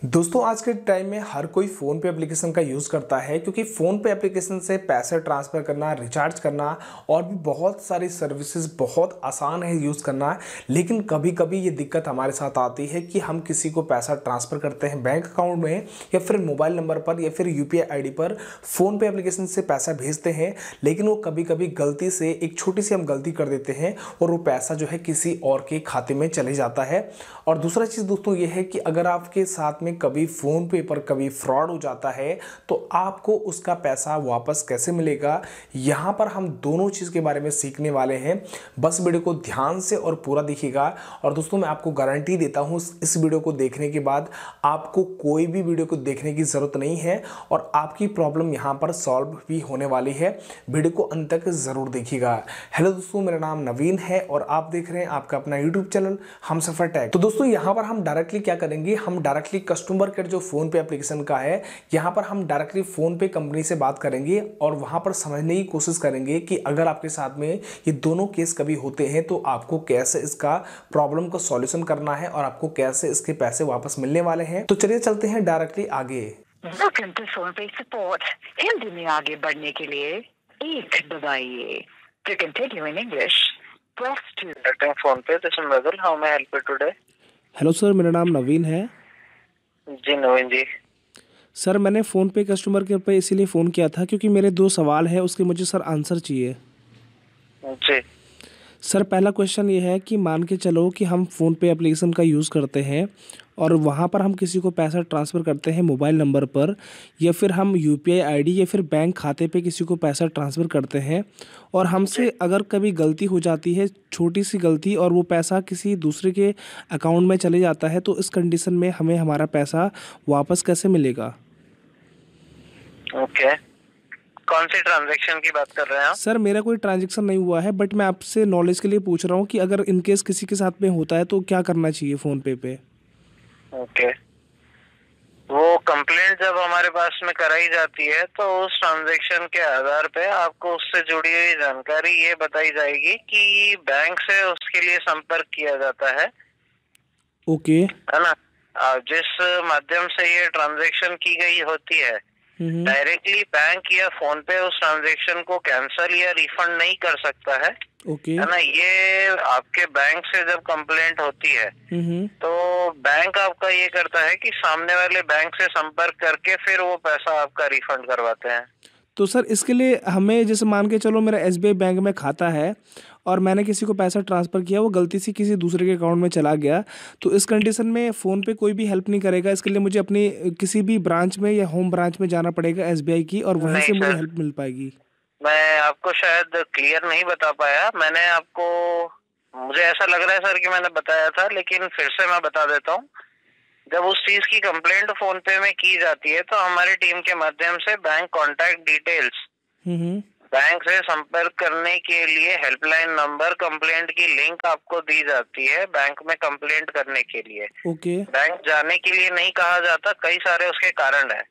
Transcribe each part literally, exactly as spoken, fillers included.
दोस्तों आज के टाइम में हर कोई फ़ोन पे एप्लीकेशन का यूज़ करता है क्योंकि फ़ोन पे एप्लीकेशन से पैसे ट्रांसफ़र करना, रिचार्ज करना और भी बहुत सारी सर्विसेज बहुत आसान है यूज़ करना। लेकिन कभी कभी ये दिक्कत हमारे साथ आती है कि हम किसी को पैसा ट्रांसफ़र करते हैं बैंक अकाउंट में या फिर मोबाइल नंबर पर या फिर U P I I D पर फ़ोन पे एप्लीकेशन से पैसा भेजते हैं, लेकिन वो कभी कभी गलती से एक छोटी सी हम गलती कर देते हैं और वो पैसा जो है किसी और के खाते में चले जाता है। और दूसरा चीज़ दोस्तों ये है कि अगर आपके साथ में कभी फ़ोन पे पर कभी फ्रॉड हो जाता है तो आपको उसका पैसा वापस कैसे मिलेगा, यहाँ पर हम दोनों चीज़ के बारे में सीखने वाले हैं। बस वीडियो को ध्यान से और पूरा देखिएगा। और दोस्तों मैं आपको गारंटी देता हूँ इस वीडियो को देखने के बाद आपको कोई भी वीडियो को देखने की ज़रूरत नहीं है और आपकी प्रॉब्लम यहाँ पर सॉल्व भी होने वाली है। वीडियो को अंत तक ज़रूर देखिएगा। हेलो दोस्तों, मेरा नाम नवीन है और आप देख रहे हैं आपका अपना यूट्यूब चैनल हमसफर टेक। तो दोस्तों यहाँ पर हम डायरेक्टली क्या करेंगे, हम डायरेक्टली कस्टमर केयर जो फ़ोन पे एप्लीकेशन का है यहाँ पर हम डायरेक्टली फ़ोन पे कंपनी से बात करेंगे और वहाँ पर समझने की कोशिश करेंगे कि अगर आपके साथ में ये दोनों केस कभी होते हैं तो आपको कैसे इसका प्रॉब्लम का सॉल्यूशन करना है और आपको कैसे इसके पैसे वापस मिलने वाले हैं। तो चलिए चलते हैं डायरेक्टली आगे। वेलकम टू फोन पे सपोर्ट। हिंदी में आगे बढ़ने के लिए एक दबाइए। To continue in English press two. PhonePe this is Madan, how may I help you today? Hello sir, मेरा नाम नवीन है। जी नवीन जी। सर मैंने फ़ोन पे कस्टमर केयर पे इसीलिए फ़ोन किया था क्योंकि मेरे दो सवाल हैं, उसके मुझे सर आंसर चाहिए। जी सर पहला क्वेश्चन ये है कि मान के चलो कि हम फ़ोन पे एप्लीकेशन का यूज़ करते हैं और वहाँ पर हम किसी को पैसा ट्रांसफ़र करते हैं मोबाइल नंबर पर, या फिर हम U P I I D या फिर बैंक खाते पे किसी को पैसा ट्रांसफ़र करते हैं और हमसे अगर कभी गलती हो जाती है, छोटी सी गलती, और वो पैसा किसी दूसरे के अकाउंट में चले जाता है, तो इस कंडीशन में हमें हमारा पैसा वापस कैसे मिलेगा? Okay okay. कौन सी ट्रांजैक्शन की बात कर रहे हैं आप? सर मेरा कोई ट्रांजैक्शन नहीं हुआ है, बट मैं आपसे नॉलेज के लिए पूछ रहा हूँ कि अगर इनकेस किसी के साथ में होता है तो क्या करना चाहिए फ़ोन पे पे? Okay okay. वो कंप्लेंट जब हमारे पास में कराई जाती है तो उस ट्रांजैक्शन के आधार पे आपको उससे जुड़ी हुई जानकारी ये बताई जाएगी कि बैंक से उसके लिए संपर्क किया जाता है। Okay okay. है ना? जिस माध्यम से ये ट्रांजैक्शन की गई होती है, डायरेक्टली बैंक या फोन पे उस ट्रांजैक्शन को कैंसिल या रिफंड नहीं कर सकता है। ओके है ना? ये आपके बैंक से जब कंप्लेंट होती है तो बैंक आपका ये करता है कि सामने वाले बैंक से संपर्क करके फिर वो पैसा आपका रिफंड करवाते हैं। तो सर इसके लिए हमें, जैसे मान के चलो मेरा एस बी आई बैंक में खाता है और मैंने किसी को पैसा ट्रांसफ़र किया, वो गलती से किसी दूसरे के अकाउंट में चला गया, तो इस कंडीशन में फ़ोन पे कोई भी हेल्प नहीं करेगा? इसके लिए मुझे अपनी किसी भी ब्रांच में या होम ब्रांच में जाना पड़ेगा एस बी आई की, और वहीं से मुझे हेल्प मिल पाएगी? मैं आपको शायद क्लियर नहीं बता पाया। मैंने आपको, मुझे ऐसा लग रहा है सर कि मैंने बताया था, लेकिन फिर से मैं बता देता हूँ। जब उस चीज की कंप्लेंट फोन पे में की जाती है तो हमारी टीम के माध्यम से बैंक कॉन्टैक्ट डिटेल्स, बैंक से संपर्क करने के लिए हेल्पलाइन नंबर, कंप्लेंट की लिंक आपको दी जाती है बैंक में कंप्लेंट करने के लिए। ओके बैंक जाने के लिए नहीं कहा जाता, कई सारे उसके कारण है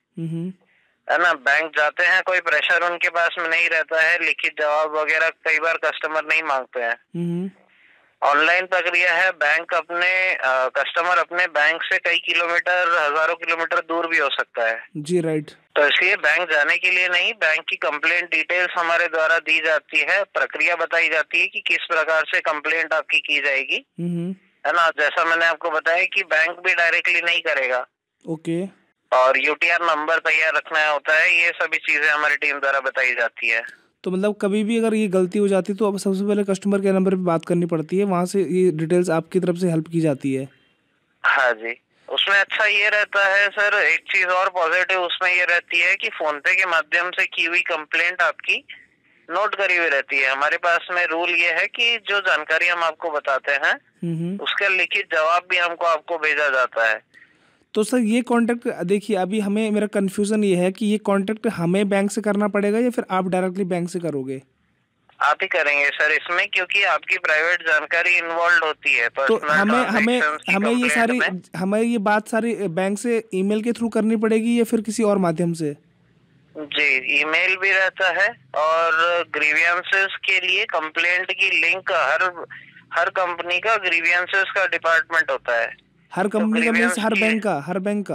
है ना? बैंक जाते हैं, कोई प्रेशर उनके पास में नहीं रहता है, लिखित जवाब वगैरह कई बार कस्टमर नहीं मांगते हैं। ऑनलाइन प्रक्रिया है, बैंक अपने कस्टमर अपने बैंक से कई किलोमीटर, हजारों किलोमीटर दूर भी हो सकता है। जी राइट। तो इसलिए बैंक जाने के लिए नहीं, बैंक की कंप्लेंट डिटेल्स हमारे द्वारा दी जाती है, प्रक्रिया बताई जाती है कि किस प्रकार से कंप्लेंट आपकी की जाएगी, है ना? जैसा मैंने आपको बताया कि बैंक भी डायरेक्टली नहीं करेगा। ओके और यू टी आर नंबर तैयार रखना होता है, ये सभी चीजें हमारी टीम द्वारा बताई जाती है। तो मतलब कभी भी अगर ये गलती हो जाती है तो अब सबसे पहले कस्टमर केयर नंबर पे बात करनी पड़ती है, वहाँ से ये डिटेल्स आपकी तरफ से हेल्प की जाती है? हाँ जी। उसमें अच्छा ये रहता है सर, एक चीज और पॉजिटिव उसमें ये रहती है कि फोन पे के माध्यम से की हुई कंप्लेंट आपकी नोट करी हुई रहती है। हमारे पास में रूल ये है कि जो जानकारी हम आपको बताते हैं उसका लिखित जवाब भी हमको आपको भेजा जाता है। तो सर ये कॉन्टैक्ट, देखिए अभी हमें, मेरा कंफ्यूजन ये है कि ये कॉन्टैक्ट हमें बैंक से करना पड़ेगा या फिर आप डायरेक्टली बैंक से करोगे? आप ही करेंगे सर इसमें, क्योंकि आपकी प्राइवेट जानकारी इन्वॉल्व होती है। तो हमें हमें हमें ये सारी हमें ये बात सारी बैंक से ईमेल के थ्रू करनी पड़ेगी या फिर किसी और माध्यम से? जी, ईमेल भी रहता है और ग्रीवियंसेस के लिए कंप्लेंट की लिंक, हर हर कंपनी का ग्रीवियंसेस का डिपार्टमेंट होता है। हर कंपनी का मीन्स हर बैंक का हर बैंक का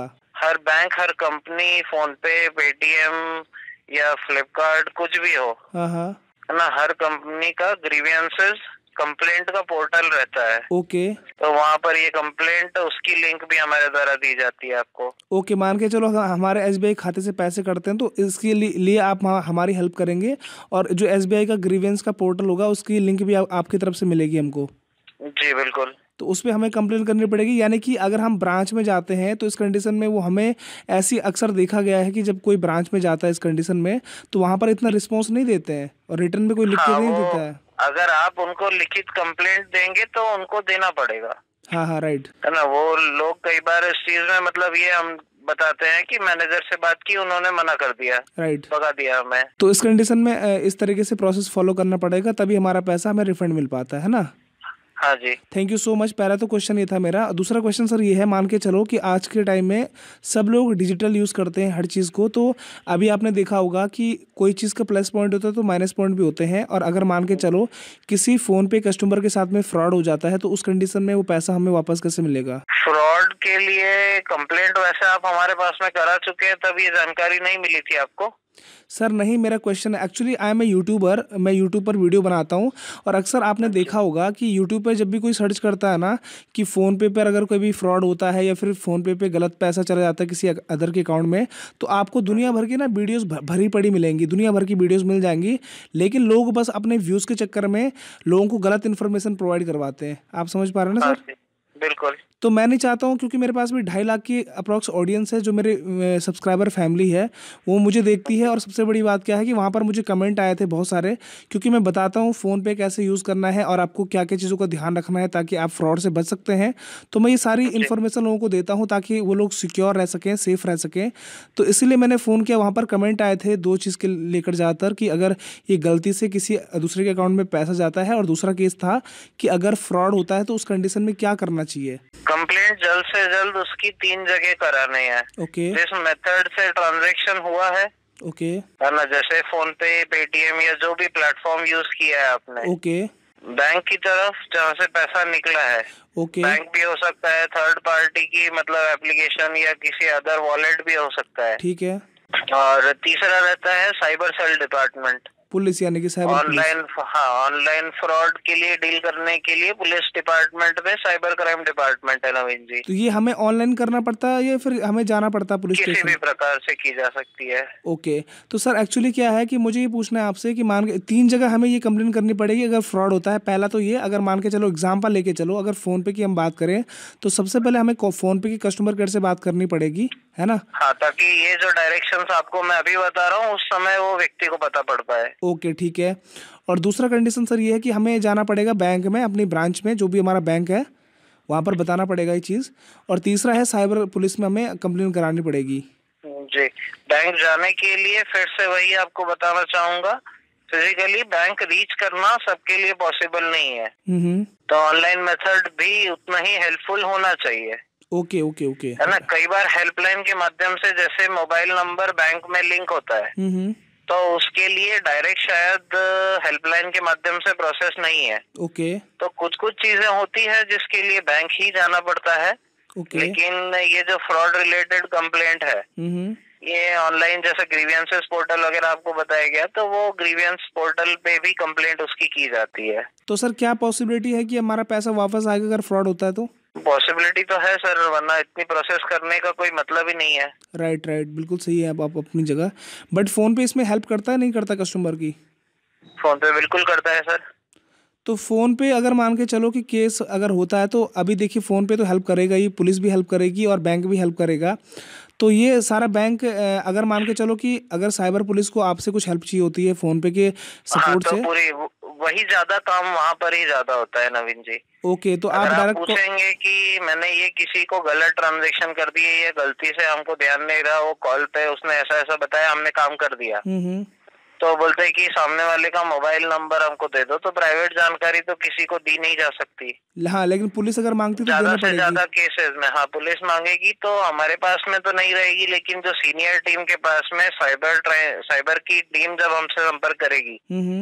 हर बैंक, हर कंपनी, फोन पे, पेटीएम या फ्लिपकार्ट, कुछ भी हो, हाँ हाँ, है ना, हर कंपनी का ग्रीवियंसेस कंप्लेंट का पोर्टल रहता है। ओके तो वहाँ पर ये कंप्लेंट, उसकी लिंक भी हमारे द्वारा दी जाती है आपको। ओके, मान के चलो हम- हमारे एसबीआई खाते से पैसे कटते हैं तो इसके लिए लिए आप हम- हमारी हेल्प करेंगे, और जो एसबीआई का ग्रीवेंस का पोर्टल होगा उसकी लिंक भी आप, आपकी तरफ से मिलेगी हमको। जी बिल्कुल। तो उस पर हमें कंप्लेन करनी पड़ेगी, यानी कि अगर हम ब्रांच में जाते हैं तो इस कंडीशन में वो हमें, ऐसी अक्सर देखा गया है कि जब कोई ब्रांच में जाता है इस कंडीशन में तो वहाँ पर इतना रिस्पॉन्स नहीं देते हैं और रिटर्न में कोई लिख के हाँ, नहीं वो देता है। अगर आप उनको लिखित कंप्लेंट देंगे तो उनको देना पड़ेगा, हाँ हाँ राइट। है ना। वो लोग कई बार इस चीज में, मतलब ये हम बताते हैं कि मैनेजर से बात की, उन्होंने मना कर दिया, राइट, भगा दिया हमें। तो इस कंडीशन में अ, इस तरीके से प्रोसेस फॉलो करना पड़ेगा, तभी हमारा पैसा हमें रिफंड मिल पाता है ना। हाँ जी। Thank you so much. पहला तो क्वेश्चन ये था मेरा। दूसरा क्वेश्चन सर ये है, मान के चलो कि आज के टाइम में सब लोग डिजिटल यूज़ करते हैं हर चीज़ को, तो अभी आपने देखा होगा कि कोई चीज़ का प्लस पॉइंट होता है तो माइनस पॉइंट भी होते हैं, और अगर मान के चलो किसी फ़ोन पे कस्टमर के साथ में फ्रॉड हो जाता है तो उस कंडीशन में वो पैसा हमें वापस कैसे मिलेगा? फ्रॉड के लिए कंप्लेंट वैसे आप हमारे पास में करा चुके हैं, तब ये जानकारी नहीं मिली थी आपको? सर नहीं, मेरा क्वेश्चन है actually, I am a YouTuber, मैं यूट्यूब पर वीडियो बनाता हूँ, और अक्सर आपने देखा होगा कि यूट्यूब पर जब भी कोई सर्च करता है ना कि फ़ोन पे पर अगर कोई भी फ्रॉड होता है या फिर फ़ोन पे पे गलत पैसा चला जाता है किसी अदर के अकाउंट में, तो आपको दुनिया भर की ना वीडियोस भरी पड़ी मिलेंगी, दुनिया भर की वीडियोस मिल जाएंगी, लेकिन लोग बस अपने व्यूज़ के चक्कर में लोगों को गलत इन्फॉर्मेशन प्रोवाइड करवाते हैं। आप समझ पा रहे हैं ना हाँ सर? जी, बिल्कुल। तो मैं नहीं चाहता हूँ, क्योंकि मेरे पास भी ढाई लाख की अप्रॉक्स ऑडियंस है जो मेरे सब्सक्राइबर फैमिली है, वो मुझे देखती है, और सबसे बड़ी बात क्या है कि वहाँ पर मुझे कमेंट आए थे बहुत सारे, क्योंकि मैं बताता हूँ फ़ोन पे कैसे यूज़ करना है और आपको क्या क्या चीज़ों का ध्यान रखना है ताकि आप फ्रॉड से बच सकते हैं। तो मैं ये सारी इन्फॉर्मेशन लोगों को देता हूँ ताकि वो लोग सिक्योर रह सकें, सेफ़ रह सकें। तो इसीलिए मैंने फ़ोन किया। वहाँ पर कमेंट आए थे दो चीज़ के लेकर ज़्यादातर, कि अगर ये गलती से किसी दूसरे के अकाउंट में पैसा जाता है, और दूसरा केस था कि अगर फ्रॉड होता है तो उस कंडीशन में क्या करना चाहिए। कंप्लेंट जल्द से जल्द उसकी तीन जगह कराने हैं। ओके जिस मेथड से ट्रांजैक्शन हुआ है, ओके है ना, जैसे फोन पे, पेटीएम या जो भी प्लेटफॉर्म यूज किया है आपने, ओके बैंक की तरफ जहाँ से पैसा निकला है, ओके बैंक भी हो सकता है, थर्ड पार्टी की मतलब एप्लीकेशन या किसी अदर वॉलेट भी हो सकता है, ठीक है। और तीसरा रहता है साइबर सेल डिपार्टमेंट। पुलिस, यानी कि साइबर पुलिस। ऑनलाइन, हाँ, ऑनलाइन फ्रॉड के लिए डील करने के लिए पुलिस डिपार्टमेंट में साइबर क्राइम डिपार्टमेंट है नवीन जी। तो ये हमें ऑनलाइन करना पड़ता है या फिर हमें जाना पड़ता है पुलिस किसी स्टेशन? भी प्रकार से की जा सकती है। ओके, तो सर एक्चुअली क्या है कि मुझे ये पूछना है आपसे कि मान के तीन जगह हमें ये कंप्लेन करनी पड़ेगी अगर फ्रॉड होता है। पहला तो ये, अगर मान के चलो एग्जांपल लेके चलो, अगर फ़ोन पे की हम बात करें तो सबसे पहले हमें फ़ोन पे की कस्टमर केयर से बात करनी पड़ेगी, है ना? हाँ, ताकि ये जो डायरेक्शंस आपको मैं अभी बता रहा हूँ उस समय वो व्यक्ति को पता पड़ पाए। ओके ठीक है। और दूसरा कंडीशन सर ये है कि हमें जाना पड़ेगा बैंक में, अपनी ब्रांच में, जो भी हमारा बैंक है वहाँ पर बताना पड़ेगा ये चीज़। और तीसरा है साइबर पुलिस में हमें कंप्लेन करानी पड़ेगी। जी, बैंक जाने के लिए फिर से वही आपको बताना चाहूंगा, फिजिकली बैंक रीच करना सबके लिए पॉसिबल नहीं है, हम्म तो ऑनलाइन मेथड भी उतना ही हेल्पफुल होना चाहिए। ओके ओके ओके, है ना, कई बार हेल्पलाइन के माध्यम से, जैसे मोबाइल नंबर बैंक में लिंक होता है, हम्म तो उसके लिए डायरेक्ट शायद हेल्पलाइन के माध्यम से प्रोसेस नहीं है। ओके तो कुछ कुछ चीजें होती है जिसके लिए बैंक ही जाना पड़ता है। ओके लेकिन ये जो फ्रॉड रिलेटेड कंप्लेंट है, हम्म ये ऑनलाइन जैसे ग्रीवियंसेस पोर्टल वगैरह आपको बताया गया, तो वो ग्रीवियंस पोर्टल पे भी कंप्लेंट उसकी की जाती है। तो सर क्या पॉसिबिलिटी है कि हमारा पैसा वापस आएगा अगर फ्रॉड होता है तो? पॉसिबिलिटी तो है सर, वरना इतनी प्रोसेस करने का कोई मतलब ही नहीं है। राइट राइट, बिल्कुल सही है आप, आप अपनी जगह। बट फ़ोन पे इसमें हेल्प करता है नहीं करता कस्टमर की? फोन पे बिल्कुल करता है सर। तो फ़ोन पे अगर मान के चलो कि केस अगर होता है तो अभी देखिए फ़ोन पे तो हेल्प करेगा ही, पुलिस भी हेल्प करेगी और बैंक भी हेल्प करेगा। तो ये सारा बैंक अ, अगर मान के चलो कि अगर साइबर पुलिस को आपसे कुछ हेल्प चाहिए होती है फ़ोन पे के हाँ, सपोर्ट तो से, पूरी वही ज्यादा काम वहाँ पर ही ज्यादा होता है नवीन जी। ओके, तो आप अगर आप डायरेक्ट पूछेंगे कि मैंने ये किसी को गलत ट्रांजैक्शन कर दी है, ये गलती से हमको ध्यान नहीं रहा, वो कॉल पे उसने ऐसा ऐसा बताया, हमने काम कर दिया, हम्म तो बोलते हैं कि सामने वाले का मोबाइल नंबर हमको दे दो, तो प्राइवेट जानकारी तो किसी को दी नहीं जा सकती। हाँ, लेकिन पुलिस अगर मांगती तो ज्यादा देना से पड़ेगी। ज्यादा केसेस में, हाँ, पुलिस मांगेगी तो हमारे पास में तो नहीं रहेगी, लेकिन जो सीनियर टीम के पास में साइबर साइबर की टीम जब हमसे संपर्क करेगी, हम्म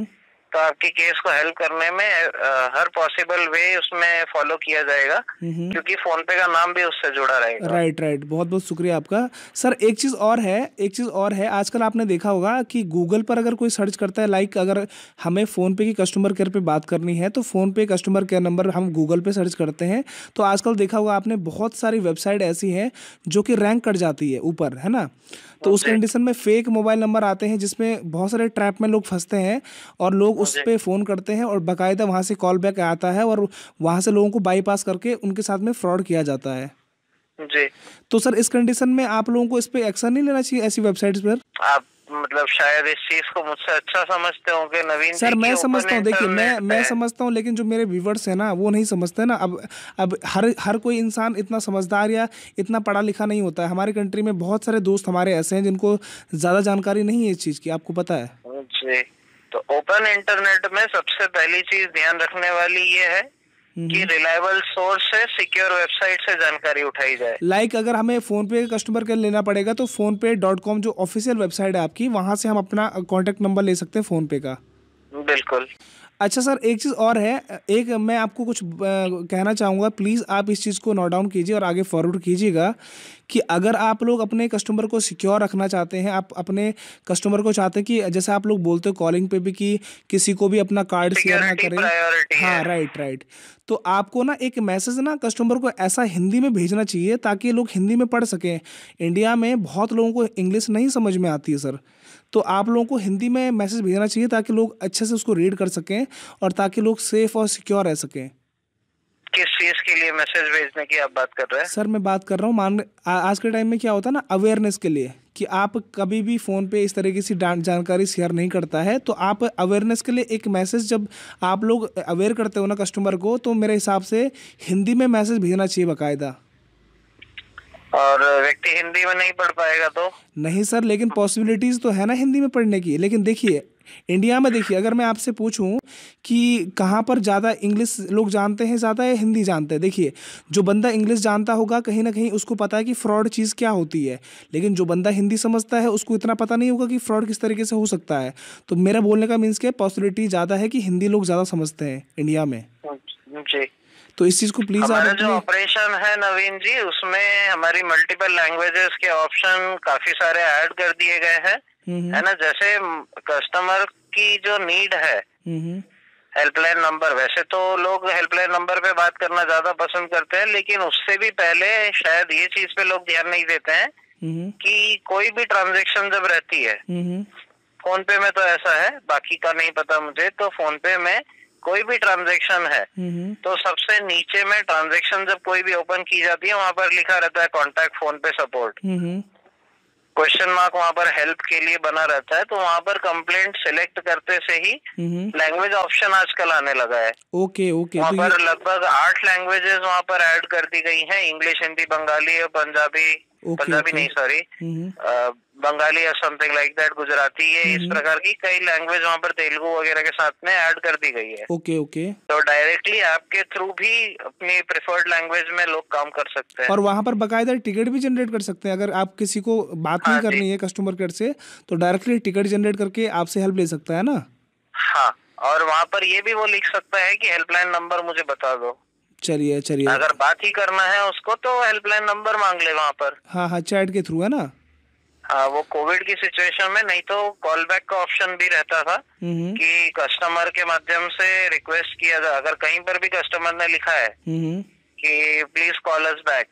तो आपके केस को हेल्प करने में आ, हर पॉसिबल वे उसमें फॉलो किया जाएगा, क्योंकि फोन पे का नाम भी उससे जुड़ा रहेगा। राइट राइट बहुत बहुत शुक्रिया आपका सर। एक चीज़ और है एक चीज़ और है आजकल आपने देखा होगा कि गूगल पर अगर कोई सर्च करता है, लाइक अगर हमें फ़ोन पे की कस्टमर केयर पे बात करनी है तो PhonePe customer care number हम गूगल पे सर्च करते हैं, तो आजकल देखा होगा आपने बहुत सारी वेबसाइट ऐसी हैं जो कि रैंक कर जाती है ऊपर, है ना। तो उस कंडीशन में फेक मोबाइल नंबर आते हैं जिसमें बहुत सारे ट्रैप में लोग फंसते हैं और लोग उस पे फ़ोन करते हैं और बाकायदा वहाँ से कॉल बैक आता है और वहाँ से लोगों को बाईपास करके उनके साथ में फ्रॉड किया जाता है। जी। तो सर इस कंडीशन में आप लोगों को इस पे एक्शन नहीं लेना चाहिए ऐसी वेबसाइट्स पर? आप मतलब शायद इस चीज को मुझसे अच्छा समझते होंगे नवीन सर। जी, मैं समझता हूँ, देखिए मैं इंटरनेट मैं है। समझता हूँ, लेकिन जो मेरे व्यूवर्स हैं ना वो नहीं समझते ना। अब अब हर हर कोई इंसान इतना समझदार या इतना पढ़ा लिखा नहीं होता है। हमारी कंट्री में बहुत सारे दोस्त हमारे ऐसे हैं जिनको ज़्यादा जानकारी नहीं है इस चीज़ की, आपको पता है। जी। तो ओपन इंटरनेट में सबसे पहली चीज ध्यान रखने वाली ये है कि रिलायबल सोर्स से सिक्योर वेबसाइट से जानकारी उठाई जाए। लाइक like अगर हमें फ़ोन पे कस्टमर केयर लेना पड़ेगा तो फ़ोन पे डॉट कॉम जो ऑफिशियल वेबसाइट है आपकी, वहाँ से हम अपना कॉन्टैक्ट नंबर ले सकते हैं फ़ोन पे का। बिल्कुल। अच्छा सर, एक चीज़ और है, एक मैं आपको कुछ आ, कहना चाहूँगा, प्लीज़ आप इस चीज़ को नोट डाउन कीजिए और आगे फॉरवर्ड कीजिएगा कि अगर आप लोग अपने कस्टमर को सिक्योर रखना चाहते हैं, आप अपने कस्टमर को चाहते हैं कि जैसे आप लोग बोलते हो कॉलिंग पे भी कि किसी को भी अपना कार्ड शेयर ना करें। हाँ राइट राइट। तो आपको ना एक मैसेज ना कस्टमर को ऐसा हिंदी में भेजना चाहिए ताकि लोग हिंदी में पढ़ सकें। इंडिया में बहुत लोगों को इंग्लिश नहीं समझ में आती है सर, तो आप लोगों को हिंदी में मैसेज भेजना चाहिए ताकि लोग अच्छे से उसको रीड कर सकें और ताकि लोग सेफ और सिक्योर रह सकें। किस चीज के लिए मैसेज भेजने की आप बात कर रहे हैं? सर मैं बात कर रहा हूँ, मान आज के टाइम में क्या होता है ना, अवेयरनेस के लिए कि आप कभी भी फ़ोन पे इस तरीके की जानकारी शेयर नहीं करता है, तो आप अवेयरनेस के लिए एक मैसेज जब आप लोग अवेयर करते हो ना कस्टमर को, तो मेरे हिसाब से हिंदी में मैसेज भेजना चाहिए बाकायदा। और व्यक्ति हिंदी में नहीं पढ़ पाएगा तो? नहीं सर, लेकिन पॉसिबिलिटीज़ तो है ना हिंदी में पढ़ने की। लेकिन देखिए इंडिया में, देखिए अगर मैं आपसे पूछूं कि कहाँ पर ज़्यादा इंग्लिश लोग जानते हैं ज़्यादा या हिंदी जानते हैं, देखिए जो बंदा इंग्लिश जानता होगा कहीं ना कहीं उसको पता है कि फ़्रॉड चीज़ क्या होती है, लेकिन जो बंदा हिंदी समझता है उसको इतना पता नहीं होगा कि फ़्रॉड किस तरीके से हो सकता है। तो मेरा बोलने का मीन्स क्या है, पॉसिबिलिटी ज़्यादा है कि हिंदी लोग ज़्यादा समझते हैं इंडिया में। जी। तो इस चीज़ को प्लीज़ हमारा आप जो ऑपरेशन है नवीन जी, उसमें हमारी मल्टीपल लैंग्वेजेस के ऑप्शन काफी सारे ऐड कर दिए गए हैं, है ना। जैसे कस्टमर की जो नीड है हेल्पलाइन नंबर, वैसे तो लोग हेल्पलाइन नंबर पे बात करना ज्यादा पसंद करते हैं, लेकिन उससे भी पहले शायद ये चीज पे लोग ध्यान नहीं देते हैं कि कोई भी ट्रांजैक्शन जब रहती है, फोन पे में तो ऐसा है, बाकी का नहीं पता मुझे, तो फोन पे में कोई भी ट्रांजैक्शन है तो सबसे नीचे में ट्रांजैक्शन जब कोई भी ओपन की जाती है वहां पर लिखा रहता है कॉन्टैक्ट फोन पे सपोर्ट, क्वेश्चन मार्क वहां पर हेल्प के लिए बना रहता है। तो वहां पर कंप्लेंट सिलेक्ट करते से ही लैंग्वेज ऑप्शन आजकल आने लगा है। Okay okay. वहां पर लगभग आठ लैंग्वेजेस वहां पर ऐड कर दी गई हैं, इंग्लिश, हिंदी, बंगाली और पंजाबी, पंजाबी नहीं सॉरी बंगाली या समथिंग लाइक दैट, गुजराती, ये इस प्रकार की कई लैंग्वेज वहाँ पर तेलुगु वगैरह के साथ में ऐड कर दी गई है। Okay okay. तो डायरेक्टली ऐप के थ्रू भी अपनी प्रेफर्ड लैंग्वेज में लोग काम कर सकते हैं और वहाँ पर बकायदा टिकट भी जनरेट कर सकते हैं। अगर आप किसी को बात नहीं करनी है कस्टमर केयर से तो डायरेक्टली टिकट जनरेट करके आपसे हेल्प ले सकता है ना। हाँ, और वहाँ पर ये भी वो लिख सकता है कि हेल्पलाइन नंबर मुझे बता दो। चलिए चलिए, अगर बात ही करना है उसको तो हेल्पलाइन नंबर मांग ले वहाँ पर। हाँ हाँ, चैट के थ्रू है ना। हाँ, वो कोविड की सिचुएशन में नहीं तो कॉल बैक का ऑप्शन भी रहता था कि कस्टमर के माध्यम से रिक्वेस्ट किया जाए। अगर कहीं पर भी कस्टमर ने लिखा है कि प्लीज कॉल अस बैक,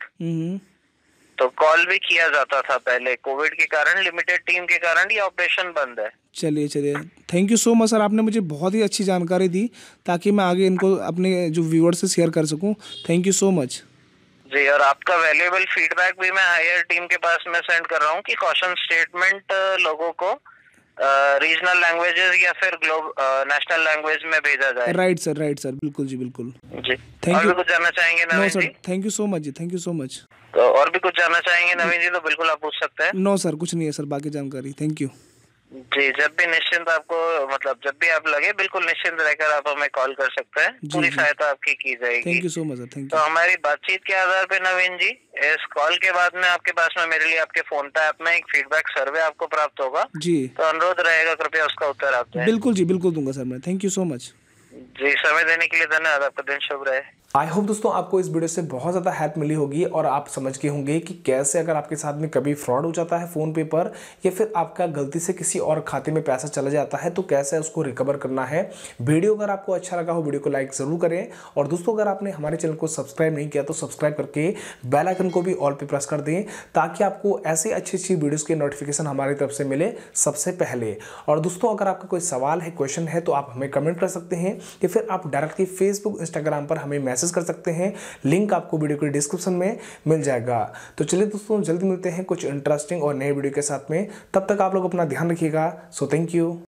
तो कॉल भी किया जाता था पहले। कोविड के कारण, लिमिटेड टीम के कारण ये ऑपरेशन बंद है। चलिए चलिए, thank you so much sir, आपने मुझे बहुत ही अच्छी जानकारी दी ताकि मैं आगे इनको अपने जो व्यूअर्स से शेयर कर सकूं। थैंक यू सो मच जी। और आपका वैल्यूएबल फीडबैक भी मैं हायर टीम के पास में सेंड कर रहा हूँ कि कॉशन स्टेटमेंट लोगों को रीजनल लैंग्वेजेस या फिर ग्लोब नेशनल लैंग्वेज में भेजा जाए। राइट सर, राइट सर, बिल्कुल जी बिल्कुल जी। थैंक और यू। भी कुछ जानना चाहेंगे Naveen ji? Thank you so much जी, थैंक यू सो मच। तो और भी कुछ जानना चाहेंगे नवीन जी तो बिल्कुल आप पूछ सकते हैं। नो सर, कुछ नहीं है सर, बाकी जानकारी। थैंक यू जी, जब भी निश्चिंत आपको मतलब जब भी आप लगे बिल्कुल निश्चिंत रहकर आप हमें कॉल कर सकते हैं। जी, पूरी जी। सहायता आपकी की जाएगी। Thank you so much sir, thank to you. हमारी बातचीत के आधार पे नवीन जी, इस कॉल के बाद में आपके पास में मेरे लिए आपके फोन पे ऐप में एक फीडबैक सर्वे आपको प्राप्त होगा। जी। तो अनुरोध रहेगा कृपया उसका उत्तर आप दें। बिल्कुल जी, बिल्कुल दूँगा सर मैं। Thank you so much. जी, समय देने के लिए धन्यवाद। आपका दिन शुभ रहे। आई होप दोस्तों आपको इस वीडियो से बहुत ज़्यादा हेल्प मिली होगी और आप समझ गए होंगे कि कैसे अगर आपके साथ में कभी फ्रॉड हो जाता है फ़ोन पे पर या फिर आपका गलती से किसी और खाते में पैसा चला जाता है तो कैसे उसको रिकवर करना है। वीडियो अगर आपको अच्छा लगा हो वीडियो को लाइक ज़रूर करें और दोस्तों अगर आपने हमारे चैनल को सब्सक्राइब नहीं किया तो सब्सक्राइब करके बेल आइकन को भी ऑल पे प्रेस कर दें ताकि आपको ऐसी अच्छी अच्छी वीडियोज़ की नोटिफिकेशन हमारी तरफ से मिले सबसे पहले। और दोस्तों अगर आपका कोई सवाल है, क्वेश्चन है तो आप हमें कमेंट कर सकते हैं या फिर आप डायरेक्टली फेसबुक इंस्टाग्राम पर हमें मैसेज कर सकते हैं। लिंक आपको वीडियो के डिस्क्रिप्शन में मिल जाएगा। तो चलिए दोस्तों जल्दी मिलते हैं कुछ इंटरेस्टिंग और नए वीडियो के साथ में। तब तक आप लोग अपना ध्यान रखिएगा। So thank you.